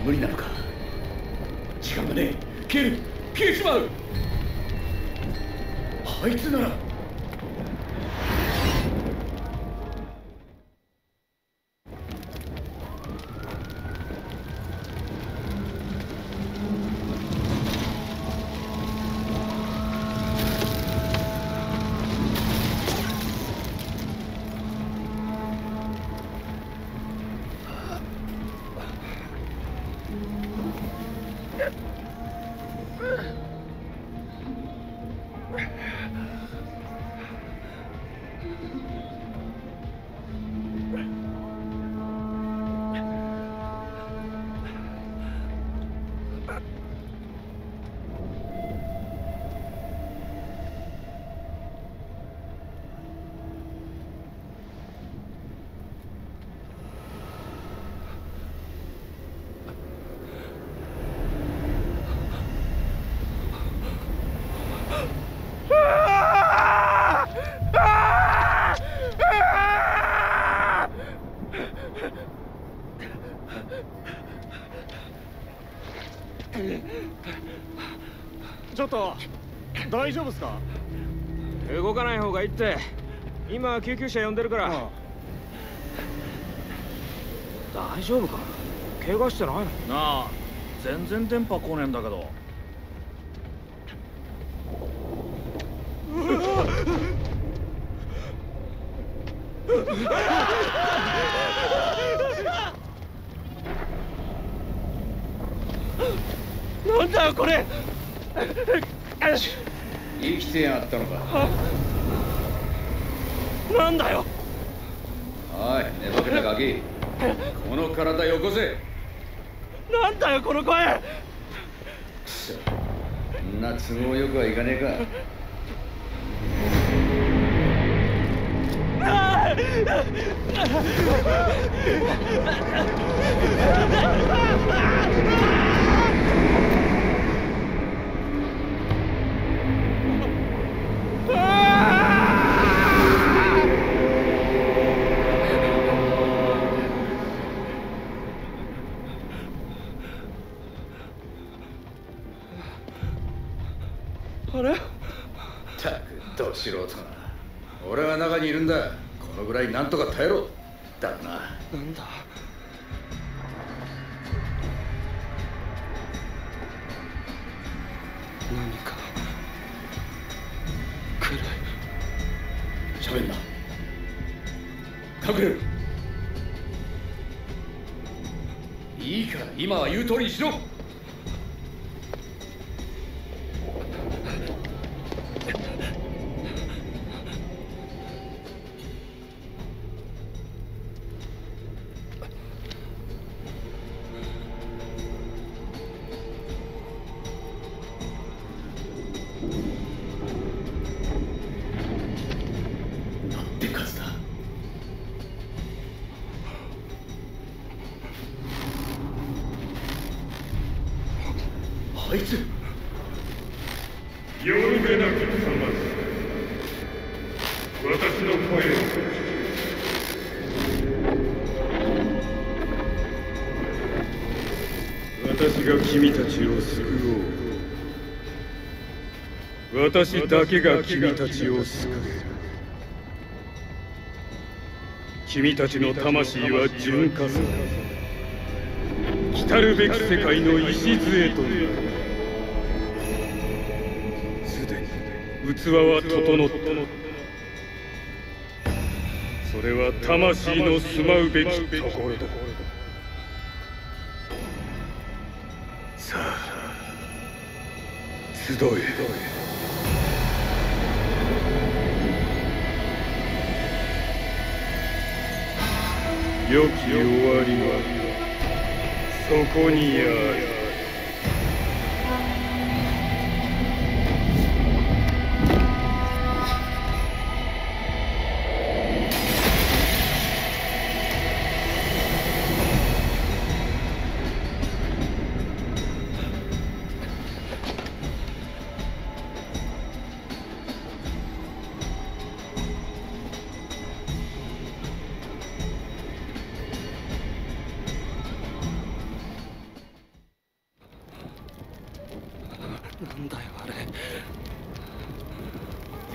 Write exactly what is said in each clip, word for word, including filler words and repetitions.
無理なのか。時間がねえ。消える。消えちまう。あいつなら。 ちょっと大丈夫っすか？ 動かない方がいいって。今救急車呼んでるから。ああ、大丈夫か？怪我してないの？なあ、全然電波来ねえんだけど。なんだよこれ。 生きてやがったのか。 なんだよ。 おい、寝ぼけたガキ、この体よこせ。 なんだよこの声。 くそ、そんな都合よくはいかねえか。 あれ？ たくど素人が。俺は中にいるんだ。このぐらいなんとか耐えろ。だな。 なんだ？何か来る。 喋んな。隠れる。いいから今は言う通りにしろ。あいつ。 よるべなきさま。私の声を。私が君たちを救おう。私だけが君たちを救える。君たちの魂は純化する。来るべき世界の礎となる。すでに器は整った。それは魂の住まうべきところだ。さあ、集え。良き終わりはそこにある。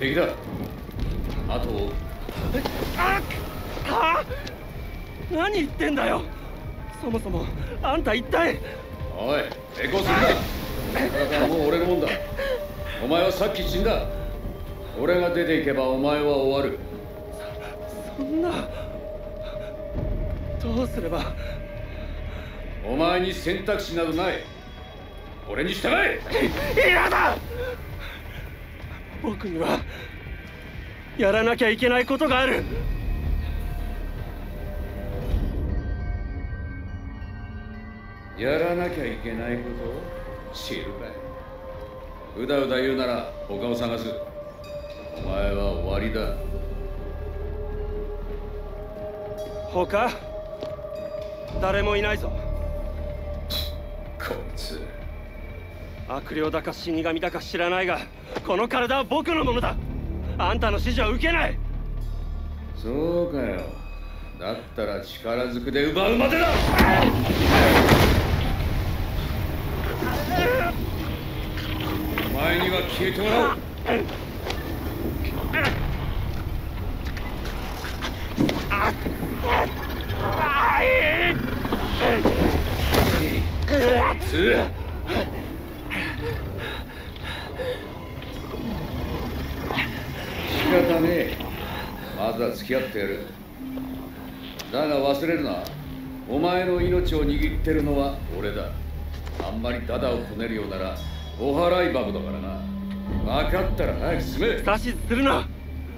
敵だ。あとを。 あっはあ、何言ってんだよ。そもそもあんた一体。 おい、抵抗するな。だからもう俺のもんだ。お前はさっき死んだ。俺が出ていけばお前は終わる。 そんな。どうすれば。 お前に選択肢などない。俺に従え。 嫌だ。僕にはやらなきゃいけないことがある。 やらなきゃいけないこと知るかい。うだうだ言うなら他を探す。お前は終わりだ。 他誰もいないぞ。 こいつ悪霊だか死神だか知らないが、この体は僕のものだ。あんたの指示は受けない。 そうかよ。だったら力ずくで奪うまでだ。お前には消えてもらう。つ仕方ねえ。まずは付き合ってやる。だが忘れるな。お前の命を握ってるのは俺だ。あんまりダダをこねるようならお払い箱だからな。分かったら早く進め。 指図するな。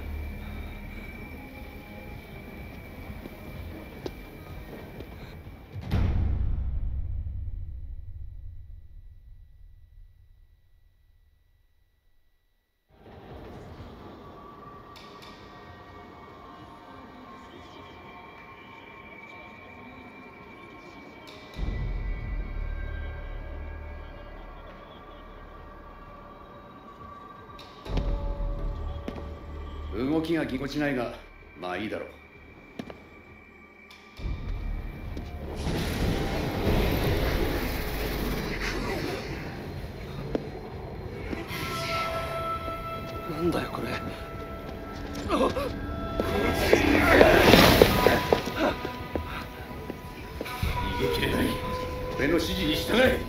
動きがぎこちないが、まあいいだろう。 なんだよこれ。 逃げ切れない。俺の指示に従え。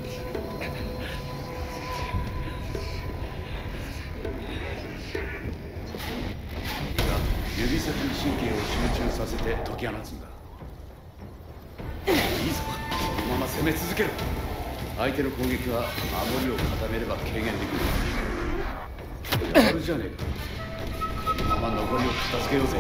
指先に神経を集中させて解き放つんだ。いいぞ、このまま攻め続ける。相手の攻撃は守りを固めれば軽減できる。やるじゃねえか。このまま残りを片付けようぜ。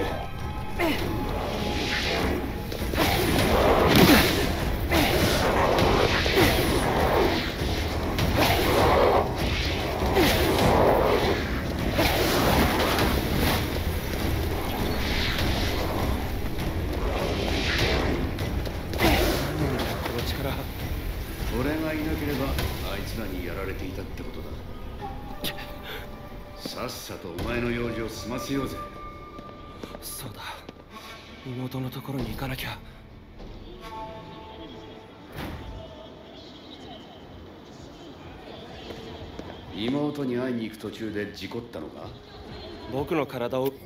俺がいなければあいつらにやられていたってことだ。さっさとお前の用事を済ませようぜ。 そうだ、妹のところに行かなきゃ。 妹に会いに行く途中で事故ったのか。 僕の体を。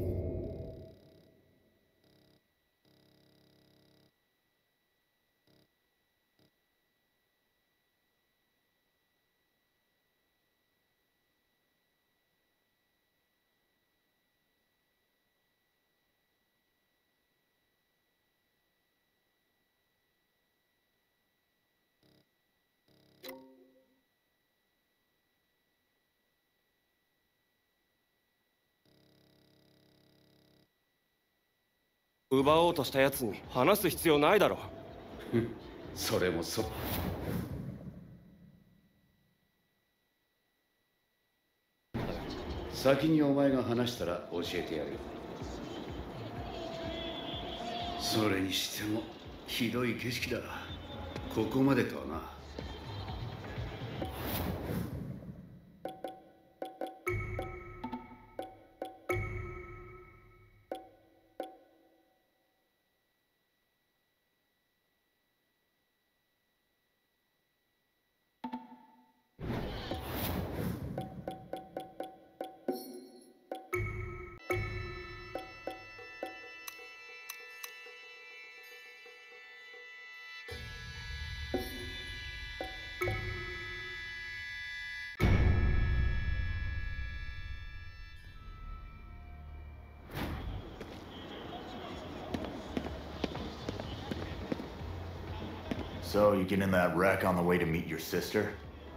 奪おうとしたやつに話す必要ないだろ。 それもそう。先にお前が話したら教えてやるよ。それにしてもひどい景色だ。ここまでとはな。 So, you get in that wreck on the way to meet your sister?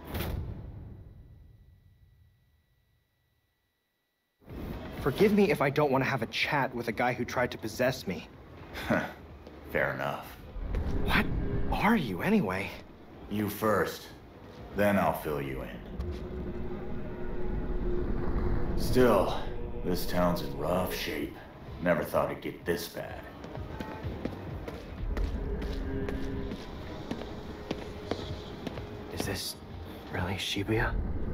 Forgive me if I don't want to have a chat with a guy who tried to possess me. Fair enough. What are you, anyway? You first. Then I'll fill you in. Still, this town's in rough shape. Never thought it'd get this bad. Is this really Shibuya?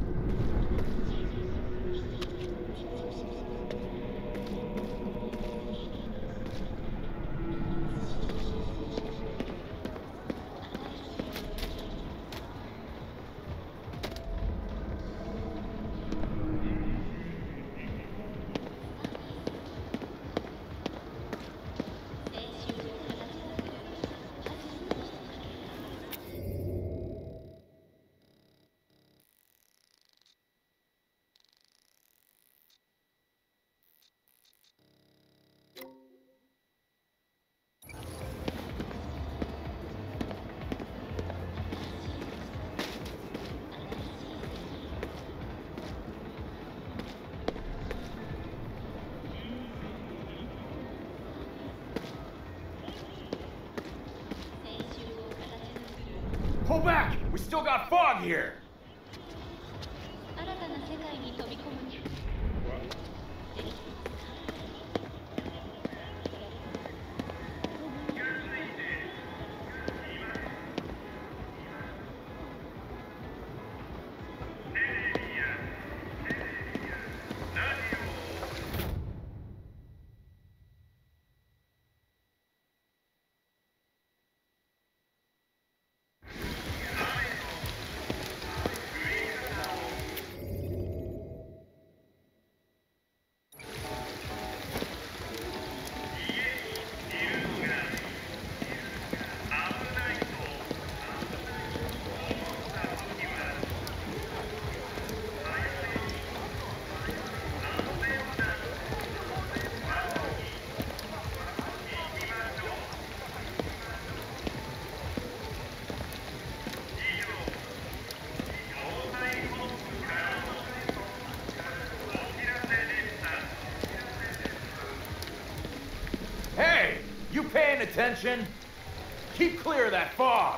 Pull back! We still got fog here! Hey! You paying attention? Keep clear of that fog!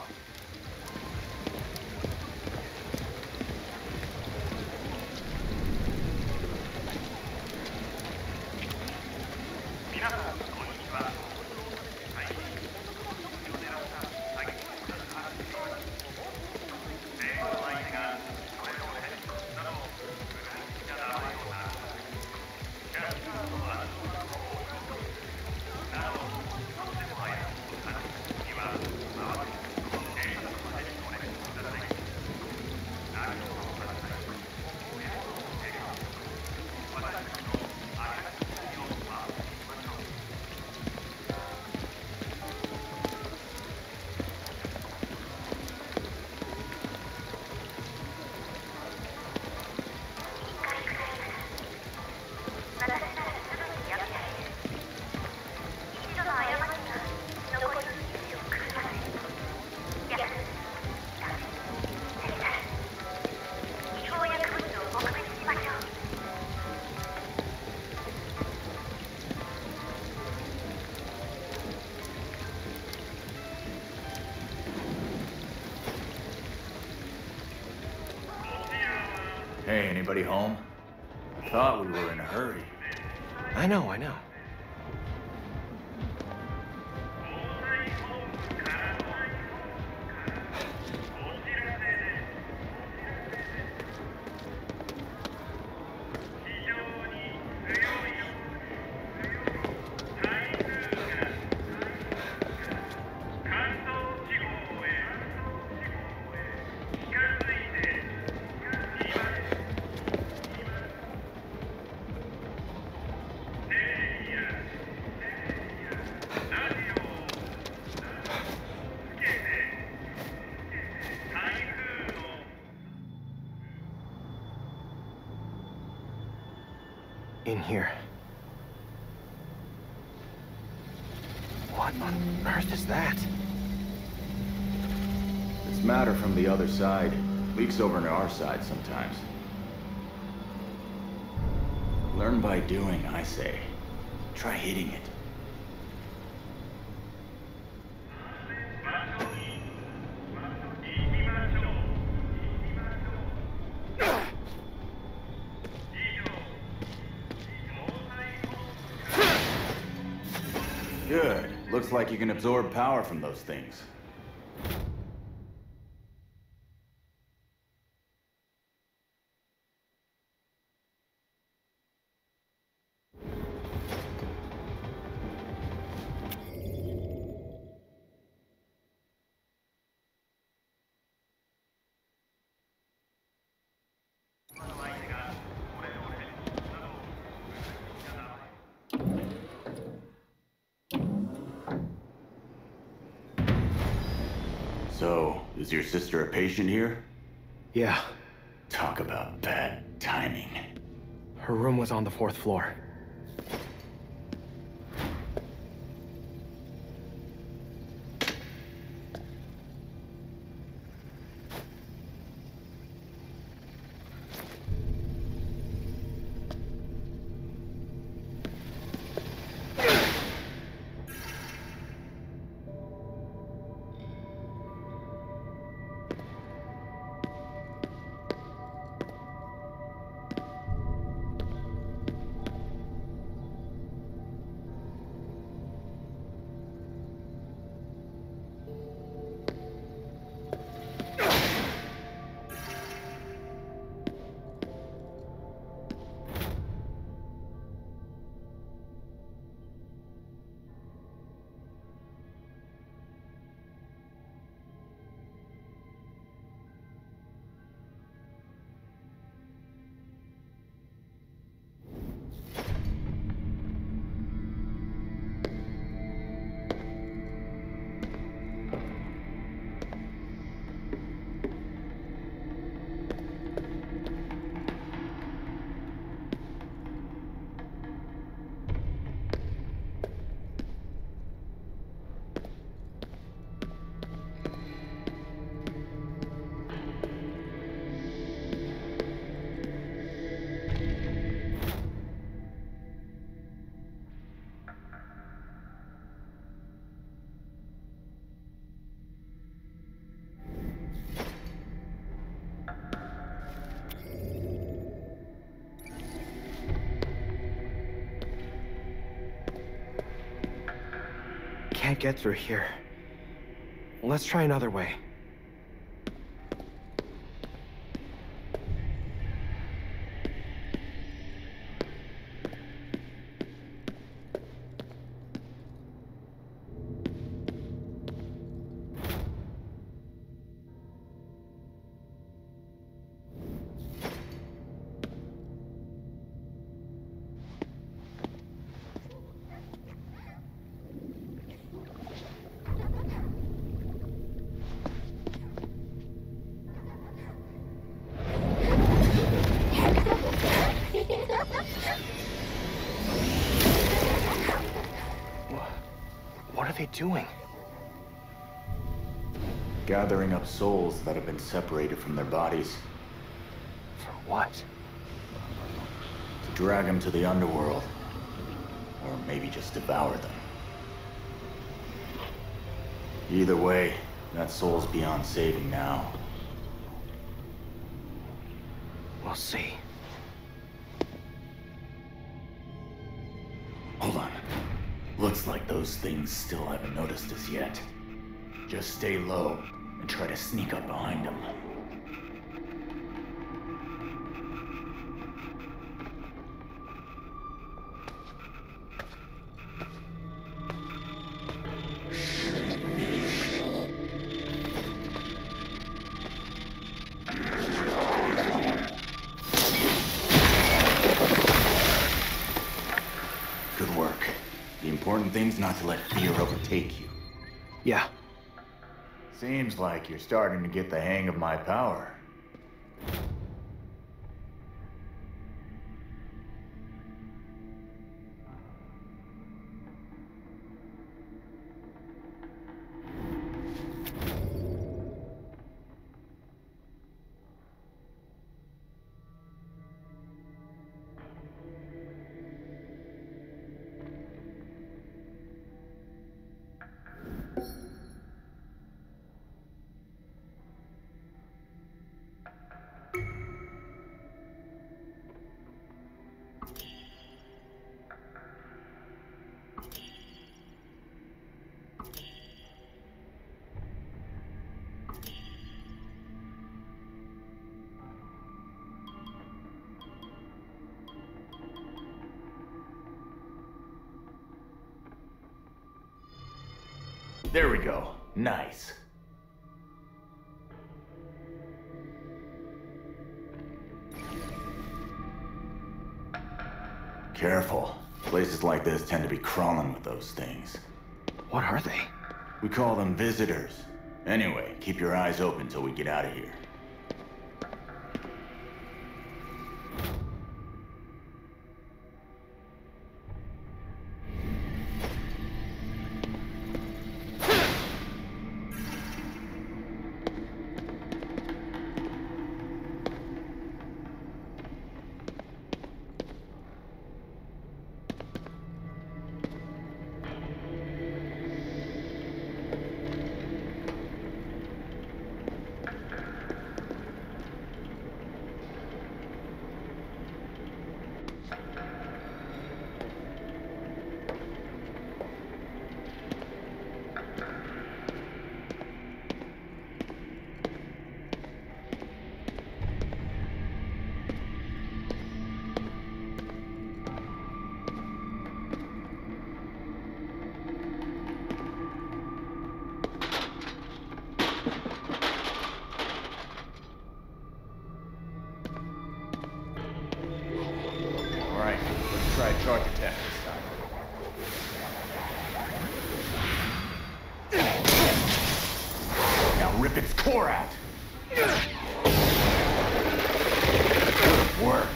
Hey, anybody home? Thought we were in a hurry. I know, I know. In here. What on earth is that? matter from the other side leaks over into our side sometimes. Learn by doing, I say. Try hitting it. Good. Looks like you can absorb power from those things. So, is your sister a patient here? Yeah. Talk about bad timing. Her room was on the fourth floor. Can't get through here. Let's try another way. What are they doing? Gathering up souls that have been separated from their bodies. For what? To drag them to the underworld. Or maybe just devour them. Either way, that soul's beyond saving now. We'll see. Hold on. Looks like those things still haven't noticed us yet. Just stay low and try to sneak up behind them. Good work. The important thing's not to let fear overtake you. Yeah. Seems like you're starting to get the hang of my power. There we go. Nice. Careful. Places like this tend to be crawling with those things. What are they? We call them visitors. Anyway, keep your eyes open till we get out of here. Try a charge attack this time. Now rip its core out. Good work.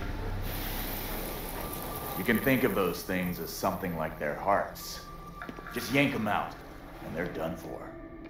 You can think of those things as something like their hearts. Just yank them out, and they're done for.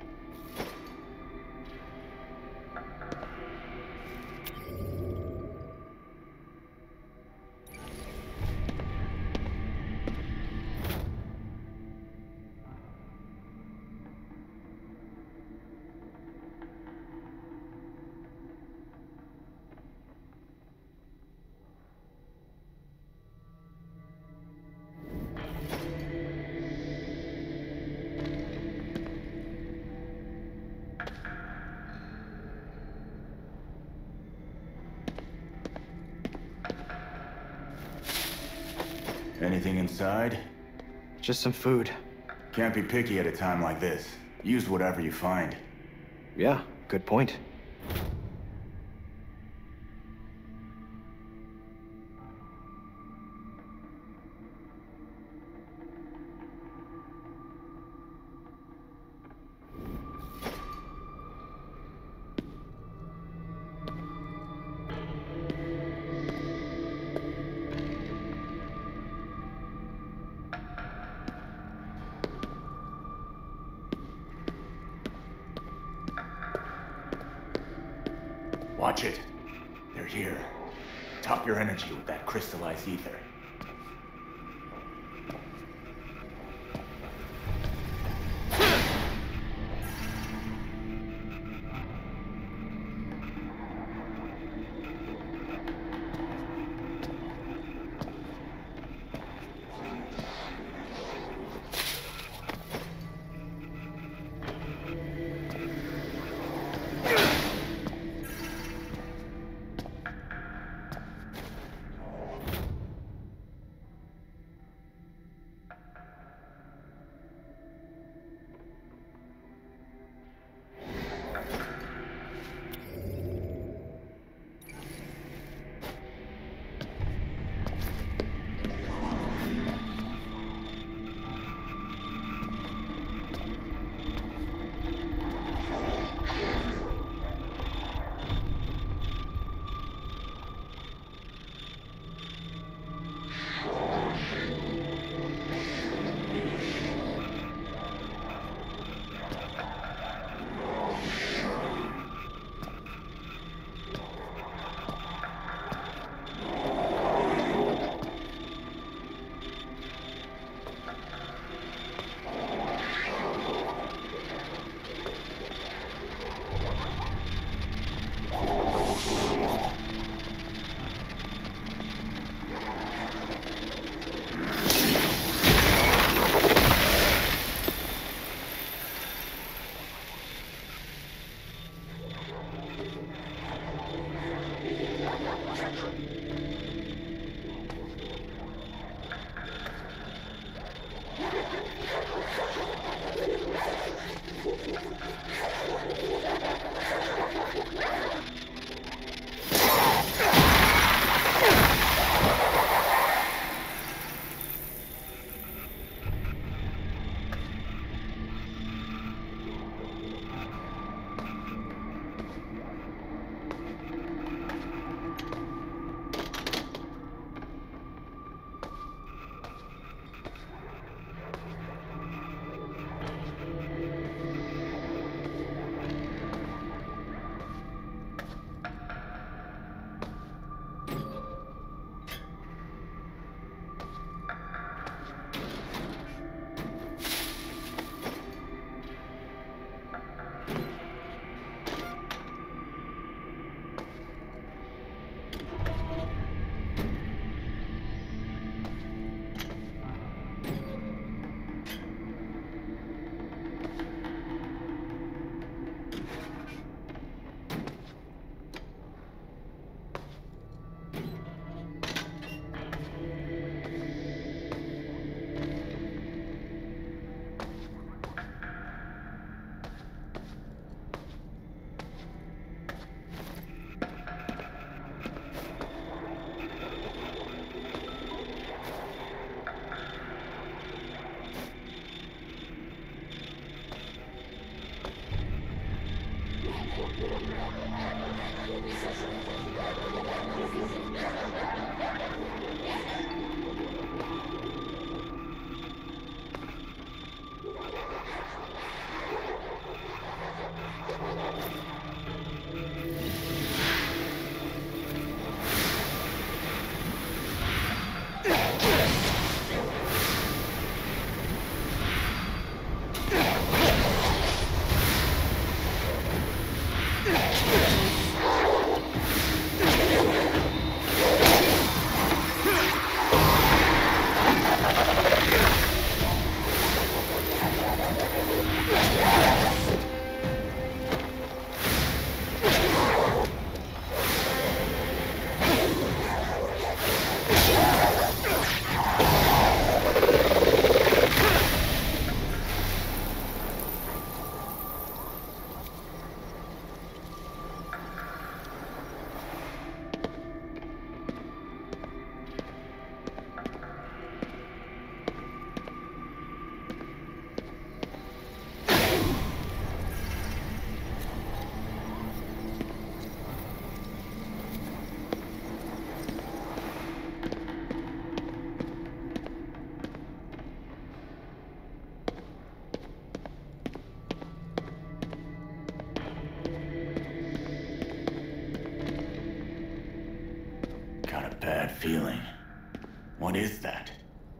Anything inside? Just some food. Can't be picky at a time like this. Use whatever you find. Yeah, good point. Watch it. They're here. Top your energy with that crystallized ether. feeling. What is that?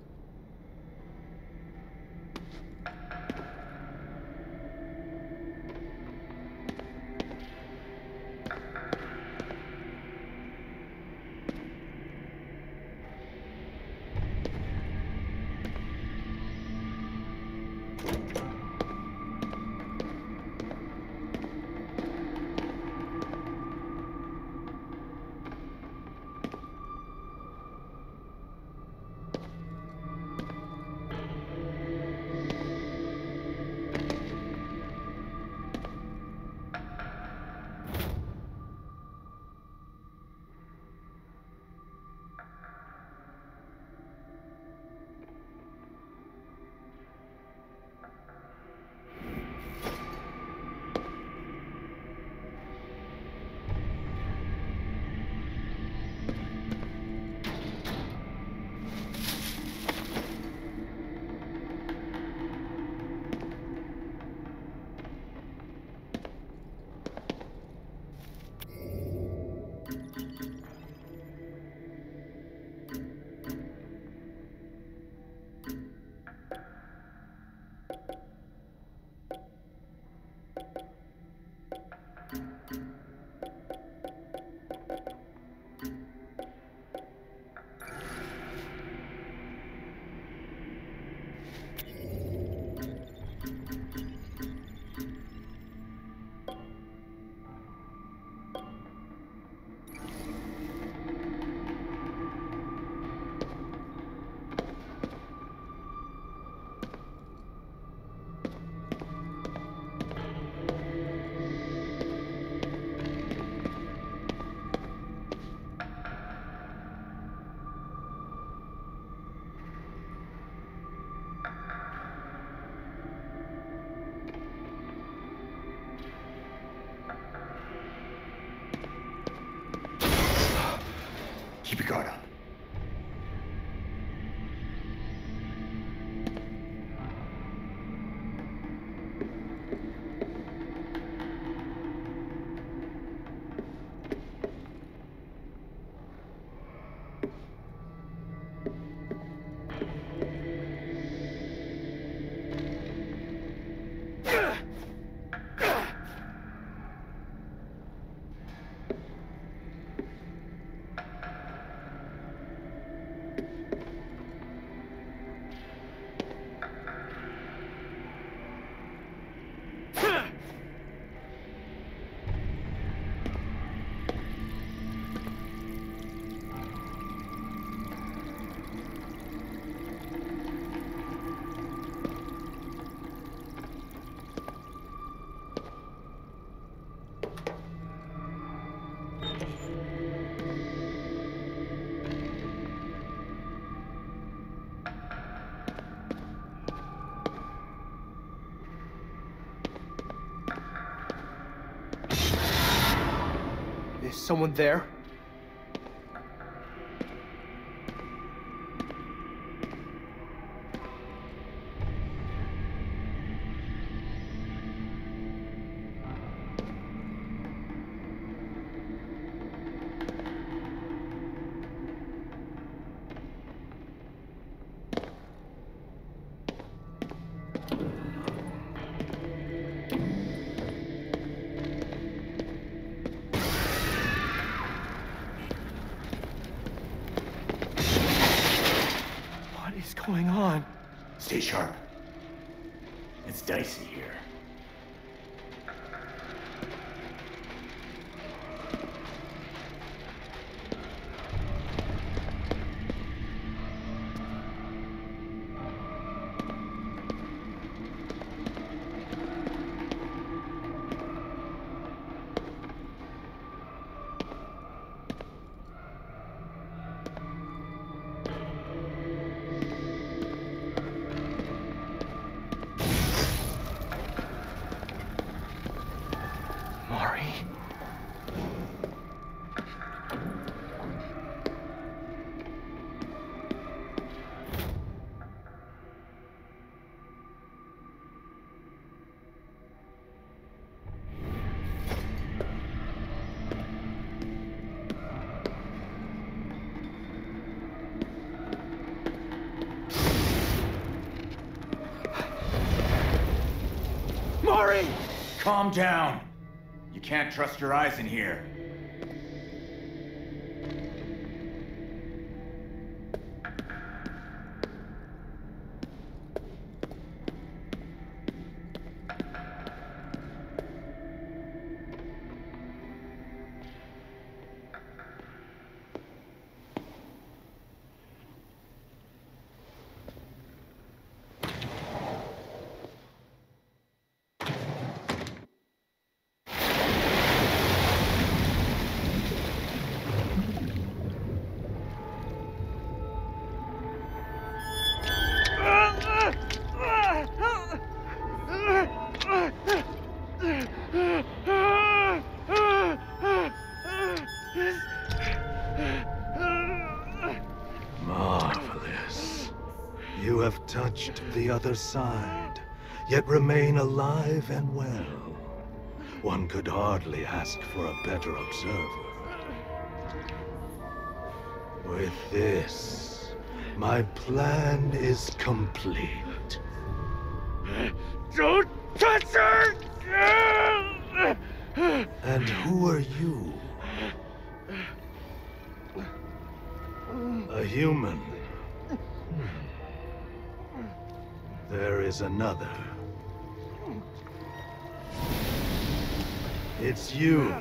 Keep your guard up. Is someone there? What's going on? Stay sharp. It's dicey here. Mari! Calm down. You can't trust your eyes in here. Marvelous. You have touched the other side, yet remain alive and well. One could hardly ask for a better observer. With this, my plan is complete. Don't touch her! And who are you? A human. There is another. It's you.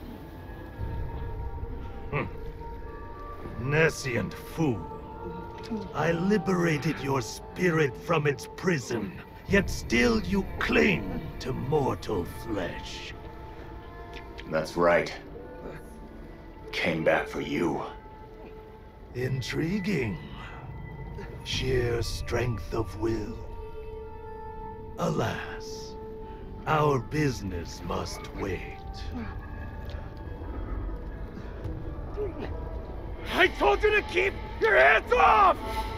Nescient fool. I liberated your spirit from its prison, yet still you cling to mortal flesh. That's right. Came back for you. Intriguing. Sheer strength of will. Alas, our business must wait. I told you to keep your hands off!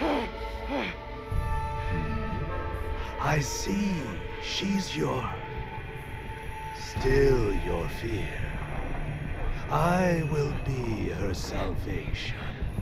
I see. She's your... still your fear. I will be her salvation.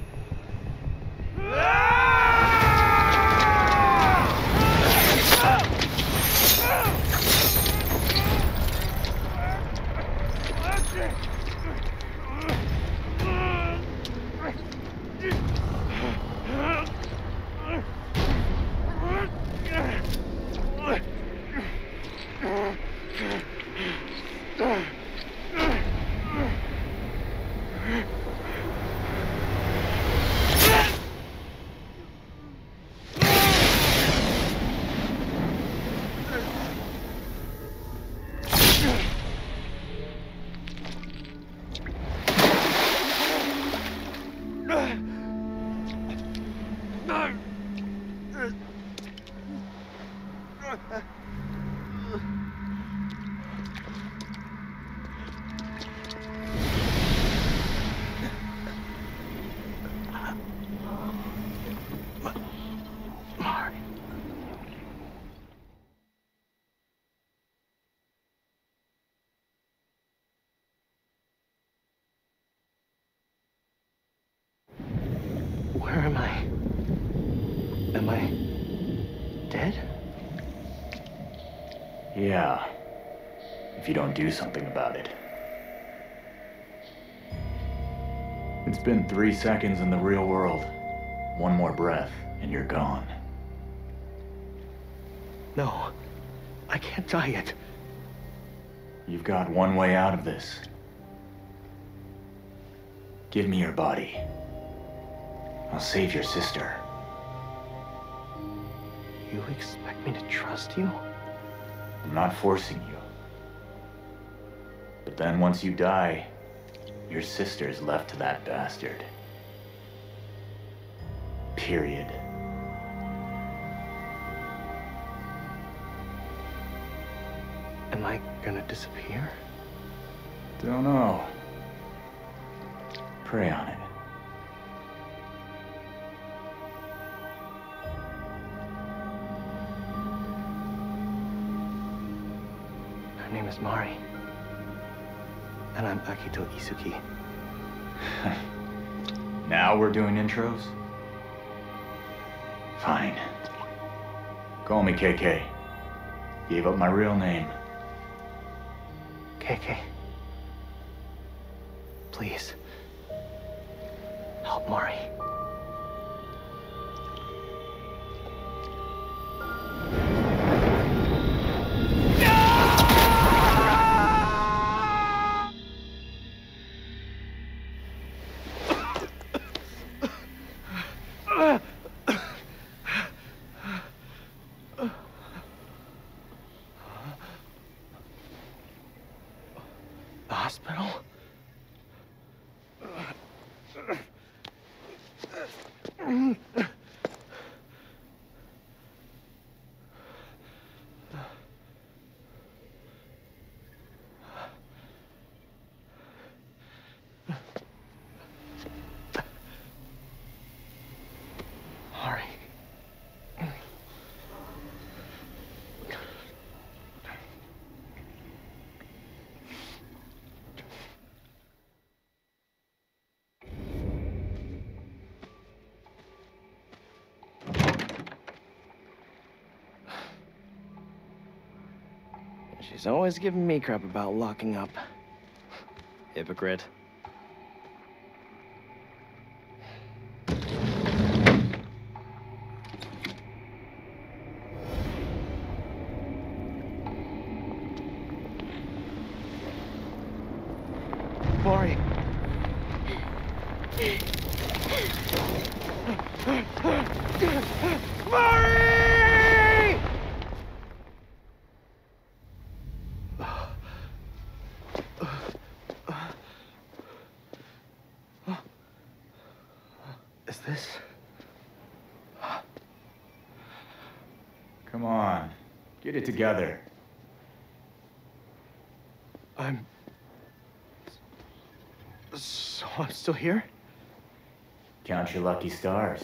Where am I? Am I dead? Yeah. If you don't do something about it. It's been three seconds in the real world. One more breath, and you're gone. No. I can't die yet. You've got one way out of this. Give me your body. I'll save your sister. You expect me to trust you? I'm not forcing you. But then once you die, your sister's left to that bastard. Period. Am I gonna disappear? Don't know. Pray on it. Her name is Mari. And I'm Akito Isuki. Now we're doing intros? Fine. Call me K K. Gave up my real name. K K. Please. Help Mari. The hospital? Mari. She's always giving me crap about locking up. Hypocrite. Mari. Mari! Is this? Come on, get it together. I'm... So I'm still here? Count your lucky stars.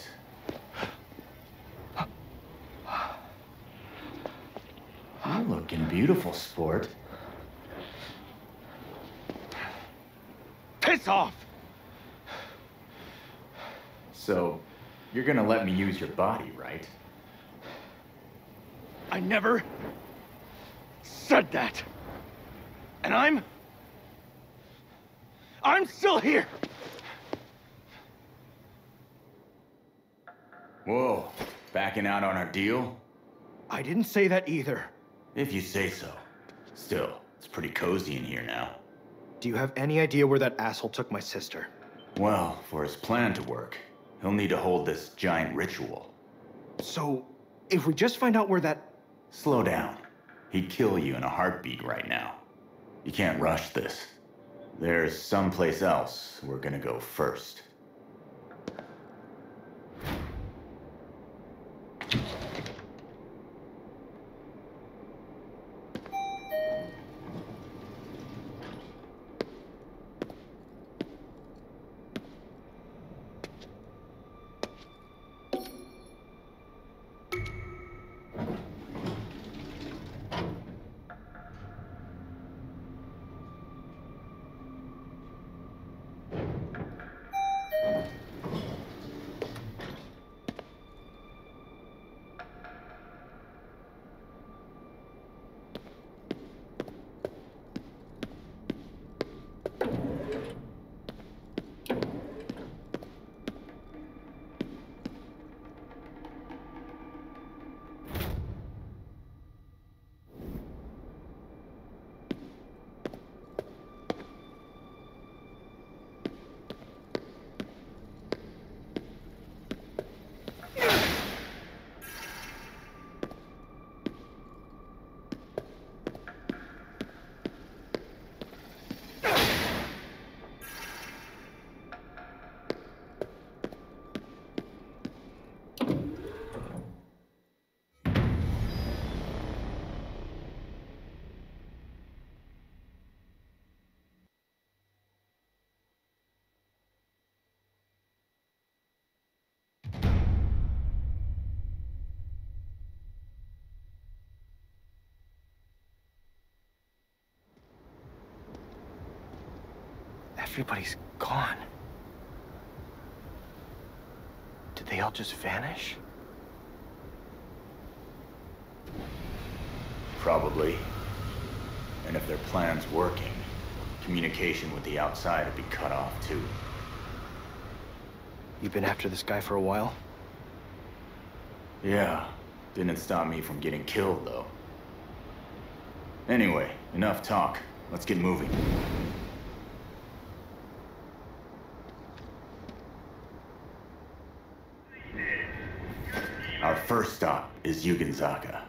You're looking beautiful, sport. Piss off! So, you're gonna let me use your body, right? I never said that. And I'm... I'm still here! Whoa, backing out on our deal? I didn't say that either. If you say so. Still, it's pretty cozy in here now. Do you have any idea where that asshole took my sister? Well, for his plan to work, he'll need to hold this giant ritual. So, if we just find out where that... Slow down. He'd kill you in a heartbeat right now. You can't rush this. There's someplace else we're gonna go first. Everybody's gone. Did they all just vanish? Probably. And if their plan's working, communication with the outside would be cut off too. You've been after this guy for a while? Yeah. Didn't stop me from getting killed, though. Anyway, enough talk. Let's get moving. Our first stop is Yugenzaka.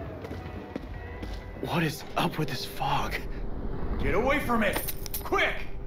What is up with this fog? Get away from it! Quick!